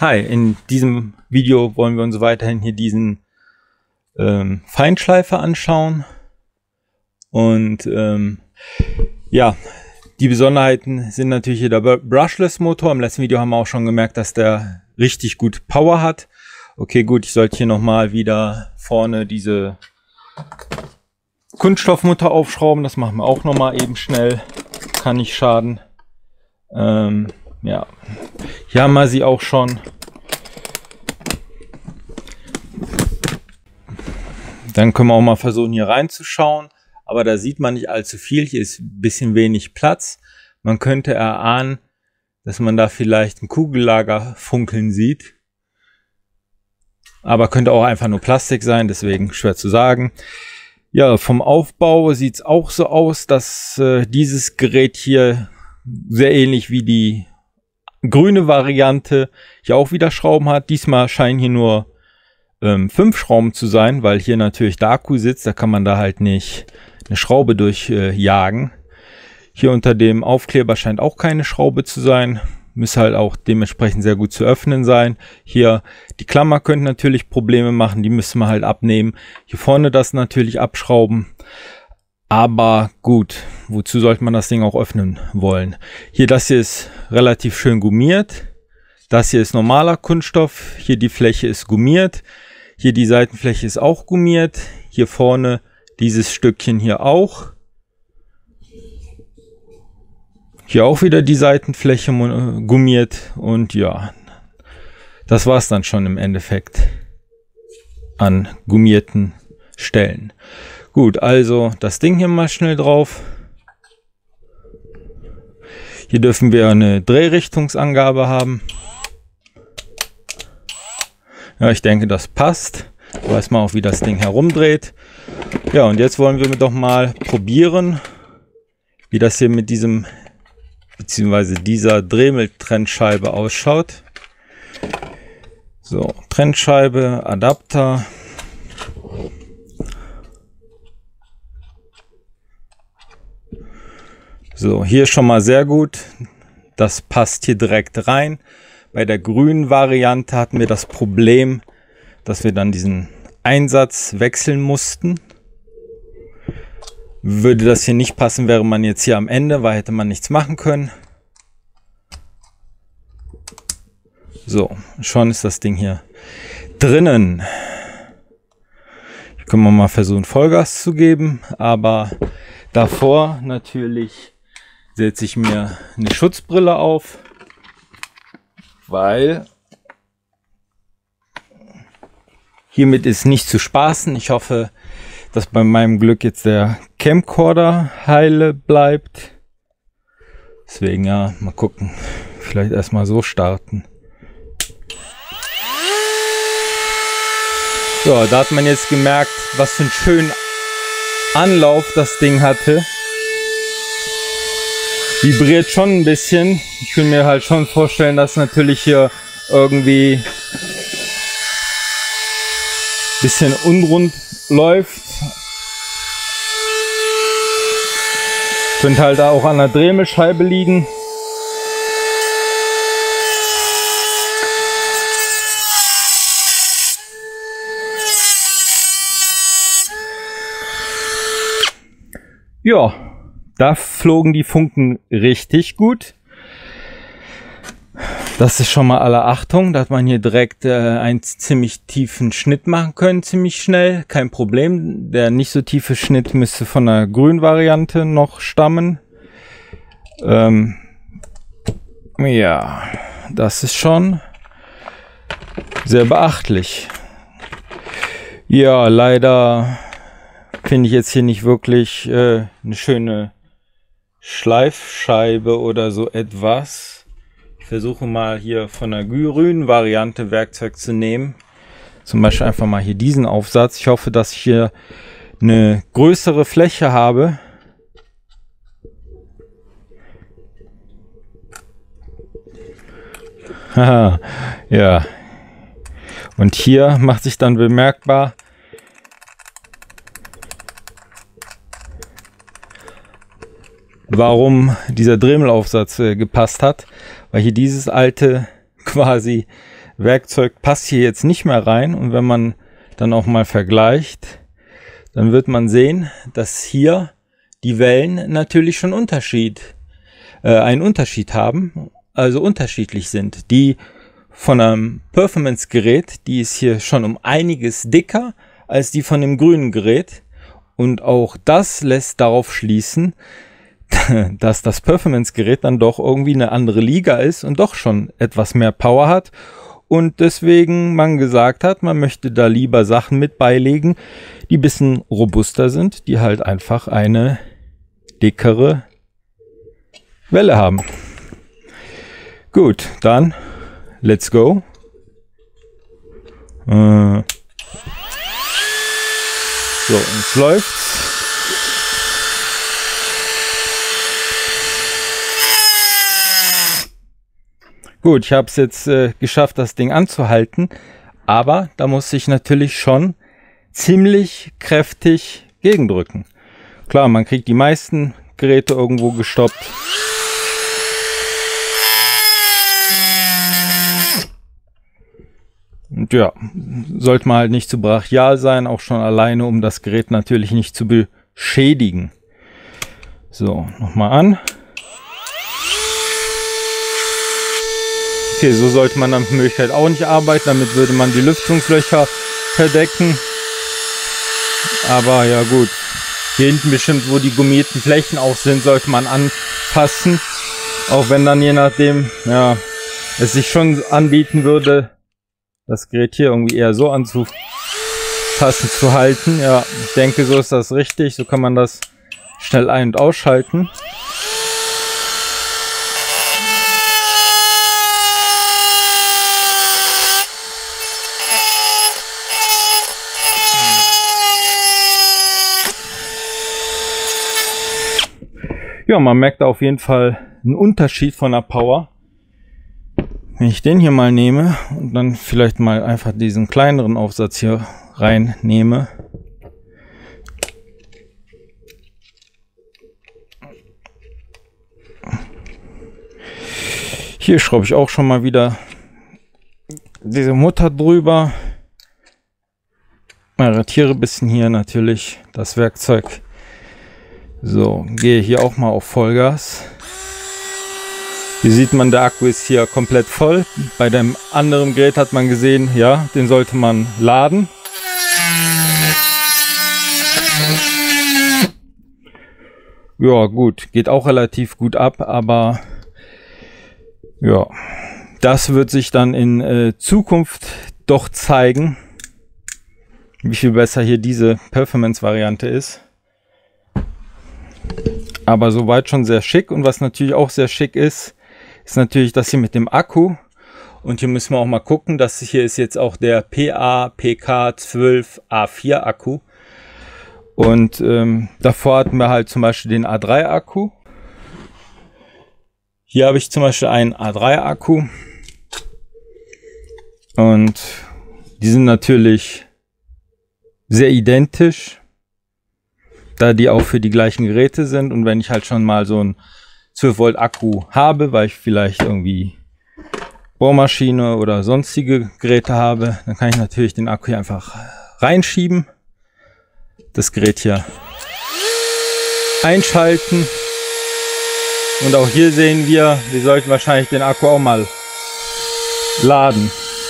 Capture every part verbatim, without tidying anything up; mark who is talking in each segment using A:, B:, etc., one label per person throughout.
A: Hi, in diesem Video wollen wir uns weiterhin hier diesen ähm, Feinschleifer anschauen. Und ähm, ja, die Besonderheiten sind natürlich hier der Brushless Motor. Im letzten Video haben wir auch schon gemerkt, dass der richtig gut Power hat. Okay, gut, ich sollte hier nochmal wieder vorne diese Kunststoffmutter aufschrauben. Das machen wir auch nochmal eben schnell. Kann nicht schaden. Ähm, ja, hier haben wir sie auch schon. Dann können wir auch mal versuchen, hier reinzuschauen. Aber da sieht man nicht allzu viel. Hier ist ein bisschen wenig Platz. Man könnte erahnen, dass man da vielleicht ein Kugellager funkeln sieht. Aber könnte auch einfach nur Plastik sein, deswegen schwer zu sagen. Ja, vom Aufbau sieht es auch so aus, dass äh, dieses Gerät hier sehr ähnlich wie die grüne Variante hier auch wieder Schrauben hat. Diesmal scheinen hier nur ähm, fünf Schrauben zu sein, weil hier natürlich der Akku sitzt. Da kann man da halt nicht eine Schraube durchjagen. Äh, hier unter dem Aufkleber scheint auch keine Schraube zu sein. Müsste halt auch dementsprechend sehr gut zu öffnen sein. Hier die Klammer könnte natürlich Probleme machen. Die müssen wir halt abnehmen. Hier vorne das natürlich abschrauben. Aber gut, wozu sollte man das Ding auch öffnen wollen? Hier, das hier ist relativ schön gummiert. Das hier ist normaler Kunststoff. Hier die Fläche ist gummiert. Hier die Seitenfläche ist auch gummiert. Hier vorne dieses Stückchen hier auch. Hier auch wieder die Seitenfläche gummiert. Und ja, das war es dann schon im Endeffekt an gummierten Stellen. Gut, also das Ding hier mal schnell drauf. Hier dürfen wir eine Drehrichtungsangabe haben. Ja, ich denke, das passt. Weiß man auch, wie das Ding herumdreht. Ja, und jetzt wollen wir doch mal probieren, wie das hier mit diesem, beziehungsweise dieser Dremel-Trennscheibe ausschaut. So, Trennscheibe, Adapter. So, hier schon mal sehr gut. Das passt hier direkt rein. Bei der grünen Variante hatten wir das Problem, dass wir dann diesen Einsatz wechseln mussten. Würde das hier nicht passen, wäre man jetzt hier am Ende, weil hätte man nichts machen können. So, schon ist das Ding hier drinnen. Hier können wir mal versuchen, Vollgas zu geben, aber davor natürlich setze ich mir eine Schutzbrille auf, weil hiermit ist nicht zu spaßen. Ich hoffe, dass bei meinem Glück jetzt der Camcorder heile bleibt. Deswegen ja, mal gucken. Vielleicht erstmal so starten. So, da hat man jetzt gemerkt, was für einen schönen Anlauf das Ding hatte. Vibriert schon ein bisschen. Ich will mir halt schon vorstellen, dass natürlich hier irgendwie ein bisschen unrund läuft. Könnte halt auch an der Drehmelscheibe liegen. Ja. Da flogen die Funken richtig gut. Das ist schon mal aller Achtung. Da hat man hier direkt äh, einen ziemlich tiefen Schnitt machen können, ziemlich schnell. Kein Problem. Der nicht so tiefe Schnitt müsste von der grünen Variante noch stammen. Ähm, ja, das ist schon sehr beachtlich. Ja, leider finde ich jetzt hier nicht wirklich äh, eine schöne Schleifscheibe oder so etwas. Ich versuche mal hier von der grünen Variante Werkzeug zu nehmen. Zum Beispiel einfach mal hier diesen Aufsatz. Ich hoffe, dass ich hier eine größere Fläche habe. Haha, ja. Und hier macht sich dann bemerkbar, warum dieser Dremelaufsatz äh, gepasst hat, weil hier dieses alte quasi Werkzeug passt hier jetzt nicht mehr rein. Und wenn man dann auch mal vergleicht, dann wird man sehen, dass hier die Wellen natürlich schon Unterschied, äh, einen Unterschied haben, also unterschiedlich sind. Die von einem Performance-Gerät, die ist hier schon um einiges dicker als die von dem grünen Gerät. Und auch das lässt darauf schließen, dass das Performance-Gerät dann doch irgendwie eine andere Liga ist und doch schon etwas mehr Power hat. Und deswegen man gesagt hat, man möchte da lieber Sachen mit beilegen, die ein bisschen robuster sind, die halt einfach eine dickere Welle haben. Gut, dann let's go. Äh so, und es läuft. Gut, ich habe es jetzt äh, geschafft, das Ding anzuhalten, aber da muss ich natürlich schon ziemlich kräftig gegendrücken. Klar, man kriegt die meisten Geräte irgendwo gestoppt. Und ja, sollte man halt nicht zu brachial sein, auch schon alleine, um das Gerät natürlich nicht zu beschädigen. So, nochmal an. Okay, so sollte man nach Möglichkeit auch nicht arbeiten, damit würde man die Lüftungslöcher verdecken. Aber ja gut, hier hinten bestimmt, wo die gummierten Flächen auch sind, sollte man anpassen. Auch wenn dann je nachdem, ja, es sich schon anbieten würde, das Gerät hier irgendwie eher so anzupassen, zu halten. Ja, ich denke, so ist das richtig. So kann man das schnell ein- und ausschalten. Ja, man merkt auf jeden Fall einen Unterschied von der Power. Wenn ich den hier mal nehme und dann vielleicht mal einfach diesen kleineren Aufsatz hier rein nehme. Hier schraube ich auch schon mal wieder diese Mutter drüber. Arretiere ein bisschen hier natürlich das Werkzeug. So, gehe hier auch mal auf Vollgas. Hier sieht man, der Akku ist hier komplett voll. Bei dem anderen Gerät hat man gesehen, ja, den sollte man laden. Ja, gut, geht auch relativ gut ab, aber ja, das wird sich dann in äh, Zukunft doch zeigen, wie viel besser hier diese Performance-Variante ist. Aber soweit schon sehr schick. Und was natürlich auch sehr schick ist, ist natürlich das hier mit dem Akku. Und hier müssen wir auch mal gucken, das hier ist jetzt auch der P A P K zwölf A vier Akku. Und ähm, davor hatten wir halt zum Beispiel den A drei Akku. Hier habe ich zum Beispiel einen A drei Akku. Und die sind natürlich sehr identisch, da die auch für die gleichen Geräte sind. Und wenn ich halt schon mal so einen zwölf Volt Akku habe, weil ich vielleicht irgendwie Bohrmaschine oder sonstige Geräte habe, dann kann ich natürlich den Akku hier einfach reinschieben, das Gerät hier einschalten. Und auch hier sehen wir, wir sollten wahrscheinlich den Akku auch mal laden.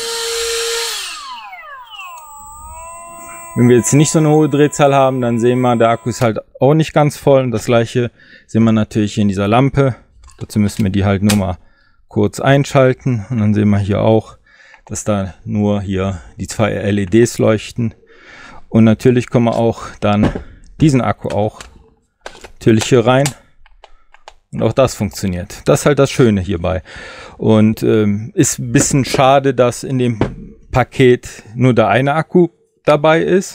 A: Wenn wir jetzt nicht so eine hohe Drehzahl haben, dann sehen wir, der Akku ist halt auch nicht ganz voll. Und das gleiche sehen wir natürlich hier in dieser Lampe. Dazu müssen wir die halt nur mal kurz einschalten. Und dann sehen wir hier auch, dass da nur hier die zwei L E Ds leuchten. Und natürlich können wir auch dann diesen Akku auch natürlich hier rein. Und auch das funktioniert. Das ist halt das Schöne hierbei. Und ähm, ist ein bisschen schade, dass in dem Paket nur der eine Akku dabei ist.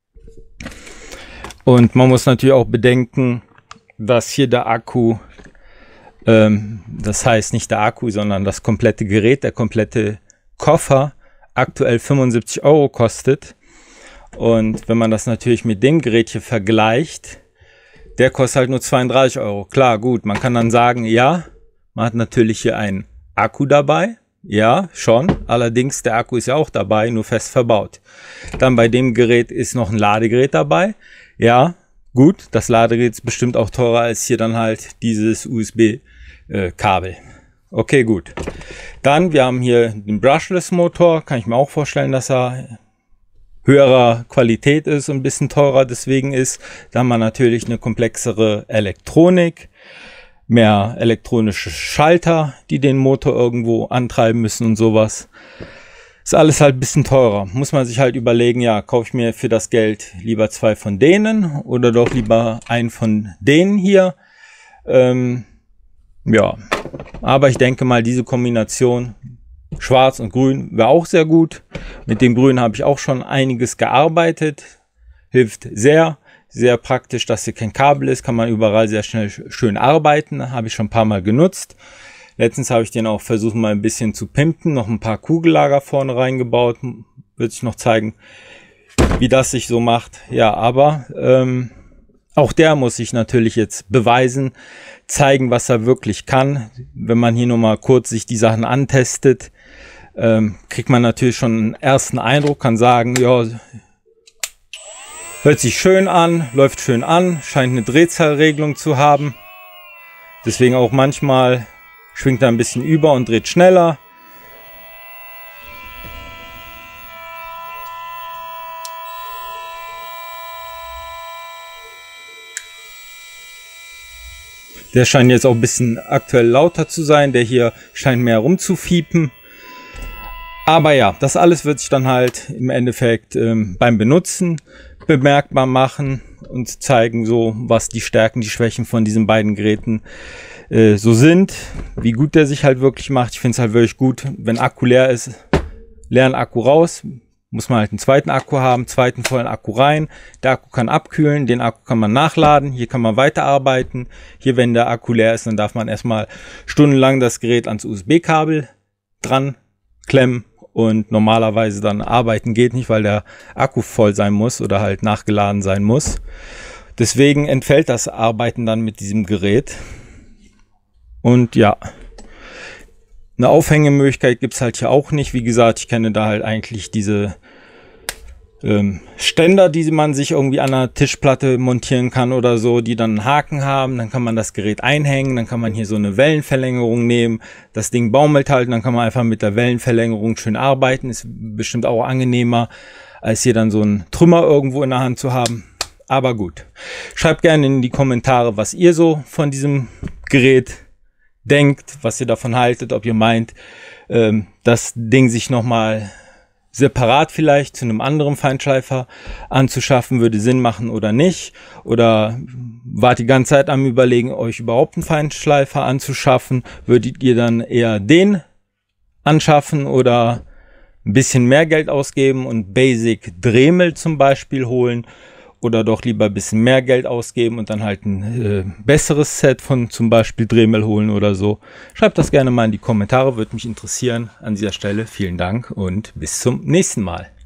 A: Und man muss natürlich auch bedenken, dass hier der Akku, ähm, das heißt nicht der Akku, sondern das komplette Gerät, der komplette Koffer aktuell fünfundsiebzig Euro kostet. Und wenn man das natürlich mit dem Gerät hier vergleicht, der kostet halt nur zweiunddreißig Euro. Klar, gut, man kann dann sagen, ja, man hat natürlich hier einen Akku dabei, Ja, schon. Allerdings, der Akku ist ja auch dabei, nur fest verbaut. Dann bei dem Gerät ist noch ein Ladegerät dabei. Ja, gut, das Ladegerät ist bestimmt auch teurer als hier dann halt dieses U S B-Kabel. Okay, gut. Dann, wir haben hier den Brushless-Motor. Kann ich mir auch vorstellen, dass er höherer Qualität ist und ein bisschen teurer deswegen ist. Da haben wir natürlich eine komplexere Elektronik, mehr elektronische Schalter, die den Motor irgendwo antreiben müssen und sowas. Ist alles halt ein bisschen teurer. Muss man sich halt überlegen, ja, kaufe ich mir für das Geld lieber zwei von denen oder doch lieber einen von denen hier. Ähm, ja, aber ich denke mal, diese Kombination Schwarz und Grün wäre auch sehr gut. Mit dem Grün habe ich auch schon einiges gearbeitet. Hilft sehr. Sehr praktisch, dass hier kein Kabel ist. Kann man überall sehr schnell schön arbeiten. Habe ich schon ein paar Mal genutzt. Letztens habe ich den auch versucht mal ein bisschen zu pimpen. Noch ein paar Kugellager vorne reingebaut. Wird sich noch zeigen, wie das sich so macht. Ja, aber ähm, auch der muss sich natürlich jetzt beweisen. Zeigen, was er wirklich kann. Wenn man hier nur mal kurz sich die Sachen antestet, ähm, kriegt man natürlich schon einen ersten Eindruck. Kann sagen, ja, hört sich schön an, läuft schön an, scheint eine Drehzahlregelung zu haben. Deswegen auch manchmal schwingt er ein bisschen über und dreht schneller. Der scheint jetzt auch ein bisschen aktuell lauter zu sein. Der hier scheint mehr rumzufiepen. Aber ja, das alles wird sich dann halt im Endeffekt ähm, beim Benutzen bemerkbar machen und zeigen so, was die Stärken, die Schwächen von diesen beiden Geräten äh, so sind. Wie gut der sich halt wirklich macht. Ich finde es halt wirklich gut, wenn Akku leer ist, leeren Akku raus. Muss man halt einen zweiten Akku haben, zweiten vollen Akku rein. Der Akku kann abkühlen, den Akku kann man nachladen. Hier kann man weiterarbeiten. Hier, wenn der Akku leer ist, dann darf man erstmal stundenlang das Gerät ans U S B-Kabel dran klemmen. Und normalerweise dann arbeiten geht nicht, weil der Akku voll sein muss oder halt nachgeladen sein muss. Deswegen entfällt das Arbeiten dann mit diesem Gerät. Und ja, eine Aufhängemöglichkeit gibt es halt hier auch nicht. Wie gesagt, ich kenne da halt eigentlich diese ähm, Ständer, die man sich irgendwie an einer Tischplatte montieren kann oder so, die dann einen Haken haben. Dann kann man das Gerät einhängen, dann kann man hier so eine Wellenverlängerung nehmen. Das Ding baumelt halt, und dann kann man einfach mit der Wellenverlängerung schön arbeiten. Ist bestimmt auch angenehmer, als hier dann so einen Trümmer irgendwo in der Hand zu haben. Aber gut, schreibt gerne in die Kommentare, was ihr so von diesem Gerät denkt, was ihr davon haltet, ob ihr meint, ähm, das Ding sich nochmal separat vielleicht zu einem anderen Feinschleifer anzuschaffen, würde Sinn machen oder nicht. Oder wart die ganze Zeit am Überlegen, euch überhaupt einen Feinschleifer anzuschaffen. Würdet ihr dann eher den anschaffen oder ein bisschen mehr Geld ausgeben und Basic Dremel zum Beispiel holen? Oder doch lieber ein bisschen mehr Geld ausgeben und dann halt ein äh, besseres Set von zum Beispiel Dremel holen oder so. Schreibt das gerne mal in die Kommentare, würde mich interessieren. An dieser Stelle vielen Dank und bis zum nächsten Mal.